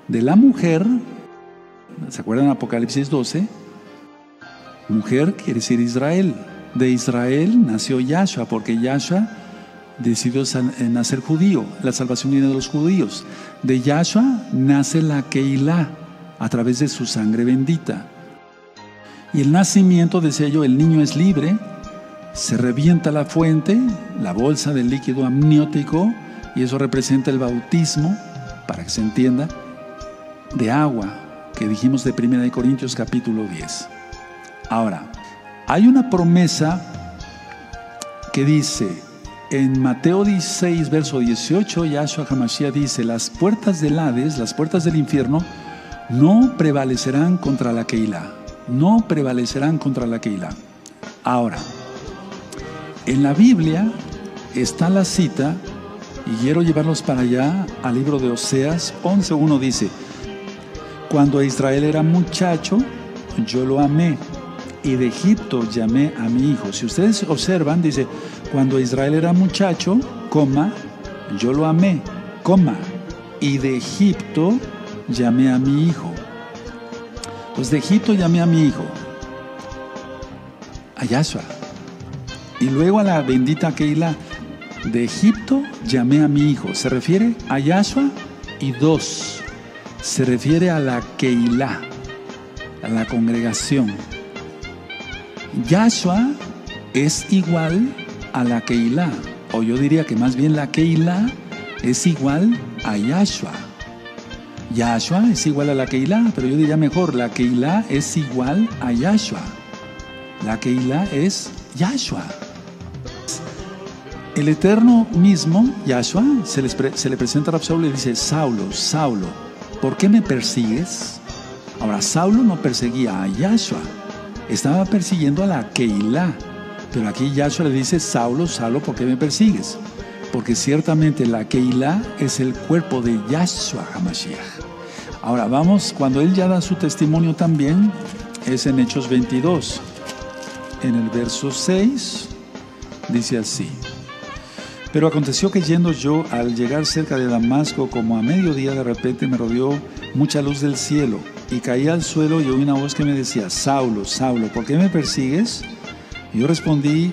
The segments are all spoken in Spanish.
De la mujer, ¿se acuerdan de Apocalipsis 12? Mujer quiere decir Israel. De Israel nació Yahshua, porque Yahshua decidió nacer judío. La salvación viene de los judíos. De Yahshua nace la Keilah a través de su sangre bendita. Y el nacimiento, decía yo, el niño es libre, se revienta la fuente, la bolsa del líquido amniótico, y eso representa el bautismo, para que se entienda, de agua, que dijimos de 1 Corintios capítulo 10. Ahora, hay una promesa que dice, en Mateo 16, verso 18, Yahshua HaMashiach dice, las puertas del Hades, las puertas del infierno, no prevalecerán contra la Keilah. No prevalecerán contra la Keilah. Ahora, en la Biblia está la cita, y quiero llevarlos para allá, al libro de Oseas 11:1 dice, cuando Israel era muchacho, yo lo amé, y de Egipto llamé a mi hijo. Si ustedes observan, dice, cuando Israel era muchacho, coma, yo lo amé, coma, y de Egipto llamé a mi hijo. Pues de Egipto llamé a mi hijo, a Yahshua. Y luego a la bendita Keilah, de Egipto llamé a mi hijo. Se refiere a Yahshua, y dos, se refiere a la Keilah, a la congregación. Yahshua es igual a la Keilah, o yo diría que más bien la Keilah es igual a Yahshua. Yahshua es igual a la Keilah, pero yo diría mejor, la Keilah es igual a Yahshua. La Keilah es Yahshua. El Eterno mismo, Yahshua, se le presenta a Rab Saulo y le dice, Saulo, Saulo, ¿por qué me persigues? Ahora, Saulo no perseguía a Yahshua, estaba persiguiendo a la Keilah. Pero aquí Yahshua le dice, Saulo, Saulo, ¿por qué me persigues? Porque ciertamente la Keilah es el cuerpo de Yahshua HaMashiach. Ahora vamos, cuando él ya da su testimonio también, es en Hechos 22. En el verso 6, dice así. Pero aconteció que yendo yo, al llegar cerca de Damasco, como a mediodía, de repente me rodeó mucha luz del cielo, y caí al suelo y oí una voz que me decía, Saulo, Saulo, ¿por qué me persigues? Y yo respondí,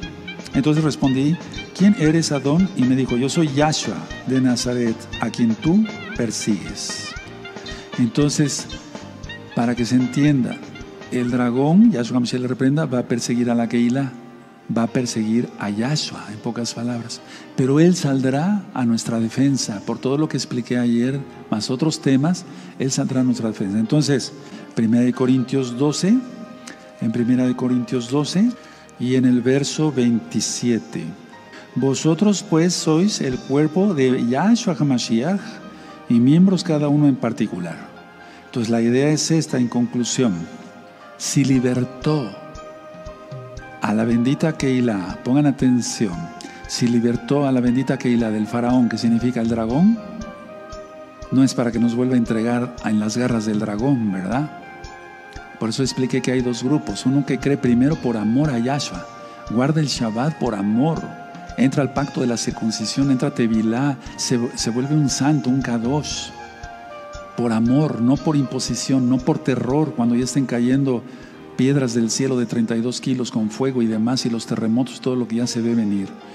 ¿quién eres, Adón? Y me dijo, yo soy Yahshua de Nazaret, a quien tú persigues. Entonces, para que se entienda, el dragón, Yahshua HaMashiach le reprenda, va a perseguir a la Keilah, va a perseguir a Yahshua, en pocas palabras. Pero él saldrá a nuestra defensa, por todo lo que expliqué ayer, más otros temas, él saldrá a nuestra defensa. Entonces, 1 Corintios 12, en 1 Corintios 12, y en el verso 27. Vosotros pues sois el cuerpo de Yahshua HaMashiach, y miembros cada uno en particular. Entonces la idea es esta en conclusión. Si libertó a la bendita Keilah, pongan atención, si libertó a la bendita Keilah del faraón, que significa el dragón, no es para que nos vuelva a entregar en las garras del dragón, ¿verdad? Por eso expliqué que hay dos grupos, uno que cree primero por amor a Yahshua, guarda el Shabbat por amor, entra al pacto de la circuncisión, entra a Tevilá, se vuelve un santo, un Kadosh, por amor, no por imposición, no por terror, cuando ya estén cayendo piedras del cielo de 32 kilos con fuego y demás, y los terremotos, todo lo que ya se ve venir.